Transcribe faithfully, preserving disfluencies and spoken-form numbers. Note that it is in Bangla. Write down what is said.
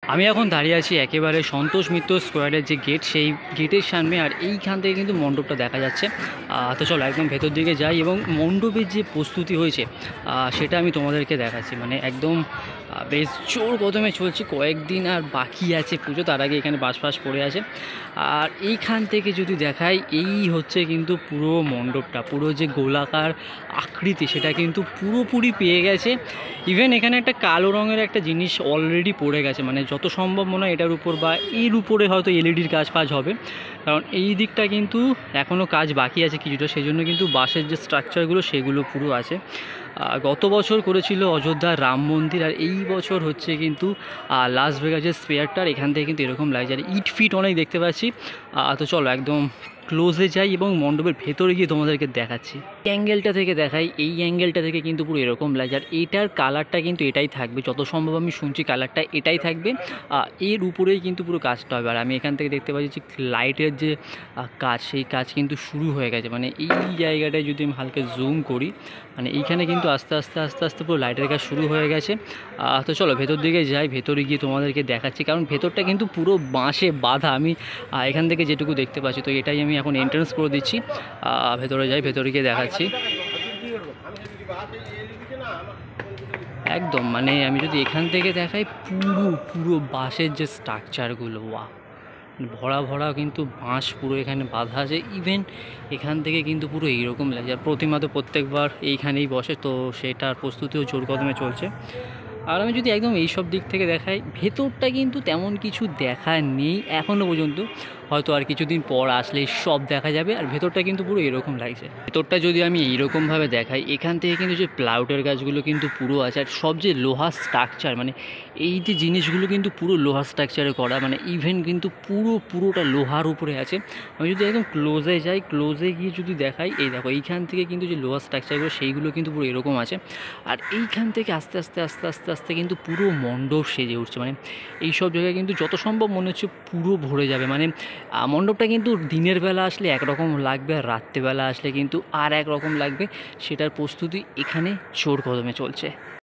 আমি এখন দাঁড়িয়ে আছি একেবারে সন্তোষ মিত্র স্কোয়ারের যে গেট, সেই গেটের সামনে। আর এইখান থেকে কিন্তু মণ্ডপটা দেখা যাচ্ছে। তো চলো একদম ভেতর দিকে যাই এবং মণ্ডপের যে প্রস্তুতি হয়েছে সেটা আমি তোমাদেরকে দেখাচ্ছি। মানে একদম বেশ জোর কদমে চলছে, কয়েকদিন আর বাকি আছে পুজো, তার আগে এখানে বাস ফাস পড়ে আছে। আর এইখান থেকে যদি দেখাই, এই হচ্ছে কিন্তু পুরো মণ্ডপটা, পুরো যে গোলাকার আকৃতি সেটা কিন্তু পুরোপুরি পেয়ে গেছে। ইভেন এখানে একটা কালো রঙের একটা জিনিস অলরেডি পড়ে গেছে, মানে যত সম্ভব মনে হয় এটার উপর বা এর উপরে হয়তো এলইডির কাজ ফাজ হবে, কারণ এই দিকটা কিন্তু এখনও কাজ বাকি আছে কিছুটা, সেই জন্য কিন্তু বাঁশের যে স্ট্রাকচারগুলো সেগুলো পুরো আছে। গত বছর করেছিল অযোধ্যার রাম মন্দির, আর এই বছর হচ্ছে কিন্তু লাস ভেগাসের স্পেয়ারটার। এখান থেকে কিন্তু এরকম লাগছে, আর ইট ফিট অনেক দেখতে পাচ্ছি। তো চলো একদম ক্লোজে যাই এবং মণ্ডপের ভেতরে গিয়ে তোমাদেরকে দেখাচ্ছি। অ্যাঙ্গেলটা থেকে দেখাই, এই অ্যাঙ্গেলটা থেকে কিন্তু পুরো এরকম লাগে। আর এইটার কালারটা কিন্তু এটাই থাকবে, যত সম্ভব আমি শুনছি কালারটা এটাই থাকবে। এর উপরেই কিন্তু পুরো কাজটা হবে। আর আমি এখান থেকে দেখতে পাচ্ছি যে লাইটের যে কাজ, সেই কাজ কিন্তু শুরু হয়ে গেছে। মানে এই জায়গাটায় যদি আমি হালকা জুম করি, মানে এইখানে কিন্তু আস্তে আস্তে আস্তে আস্তে পুরো লাইটের কাজ শুরু হয়ে গেছে। তো চলো ভেতর দিকে যাই, ভেতরে গিয়ে তোমাদেরকে দেখাচ্ছি, কারণ ভেতরটা কিন্তু পুরো বাঁশে বাঁধা। আমি এখান থেকে যেটুকু দেখতে পাচ্ছি, তো এটাই আমি এখন এন্ট্রান্স করে দিচ্ছি। ভেতরে যাই, ভেতরে গিয়ে দেখাচ্ছি। একদম মানে আমি যদি এখান থেকে দেখাই, পুরো পুরো বাঁশের যে স্ট্রাকচারগুলো, ওয়া ভরা ভরা কিন্তু বাঁশ পুরো এখানে বাঁধা আছে। ইভেন এখান থেকে কিন্তু পুরো এইরকম লাগে। আর প্রতিমা তো প্রত্যেকবার এইখানেই বসে, তো সেটার প্রস্তুতিও জোর কদমে চলছে। আর আমি যদি একদম এইসব দিক থেকে দেখাই, ভেতরটা কিন্তু তেমন কিছু দেখা নেই এখনও পর্যন্ত, হয়তো আর কিছুদিন পর আসলে সব দেখা যাবে। আর ভেতরটা কিন্তু পুরো এরকম লাগছে। ভেতরটা যদি আমি এইরকমভাবে দেখাই, এখান থেকে কিন্তু যে প্লাউটের গাছগুলো কিন্তু পুরো আছে, আর সব যে লোহার স্ট্রাকচার, মানে এই যে জিনিসগুলো কিন্তু পুরো লোহার স্ট্রাকচারে করা, মানে ইভেন কিন্তু পুরো পুরোটা লোহার উপরে আছে। আমি যদি একদম ক্লোজে যাই, ক্লোজে গিয়ে যদি দেখাই, এই দেখো এইখান থেকে কিন্তু যে লোহার স্ট্রাকচারগুলো সেইগুলো কিন্তু পুরো এরকম আছে। আর এইখান থেকে আস্তে আস্তে আস্তে আস্তে আস্তে কিন্তু পুরো মণ্ডপ সেজে উঠছে। মানে এই সব জায়গায় কিন্তু যত সম্ভব মনে হচ্ছে পুরো ভরে যাবে। মানে মণ্ডপটা কিন্তু দিনের বেলা আসলে একরকম লাগবে, আর রাত্রেবেলা আসলে কিন্তু আর এক রকম লাগবে। সেটার প্রস্তুতি এখানে জোর কদমে চলছে।